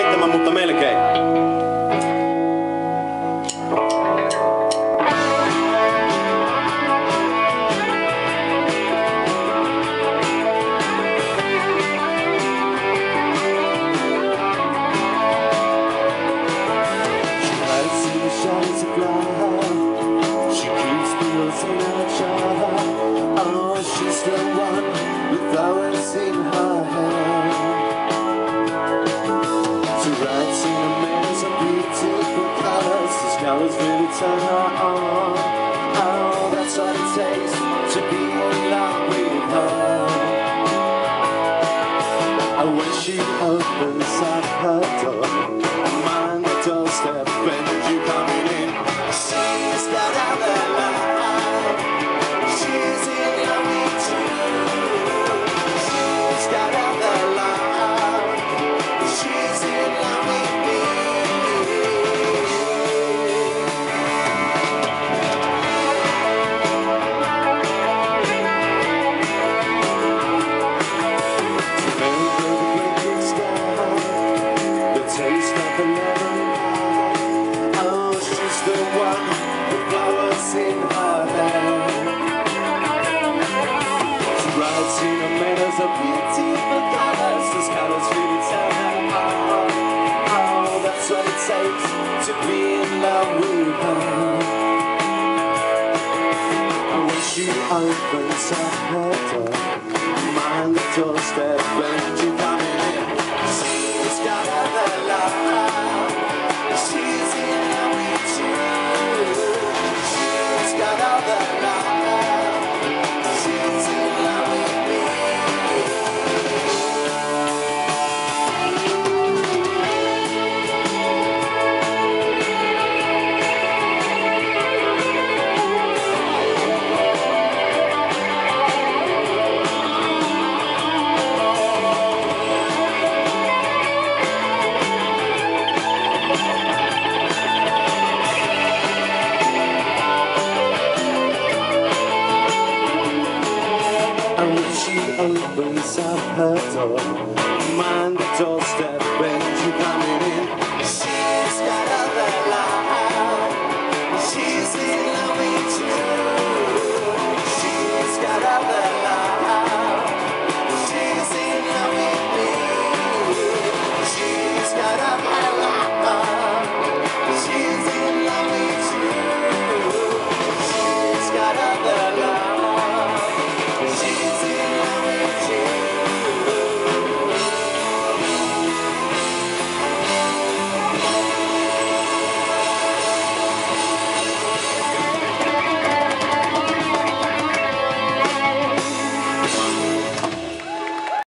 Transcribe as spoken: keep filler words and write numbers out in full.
seitsemän, mutta melkein. Colors really turn her on. Oh, that's what it takes to be in love with her. And when she opens up her door, I'm on the doorstep when you coming in. She's got out there line. She's in love with you. She's got out there line. She's in love with me. To be in love with her. And when she opens up her door, mind the doorstep when she coming in. She's got other love. She's in love with you. She's got other love. She's in love with me. And when she opens up her door, mind the doorstep when she coming in.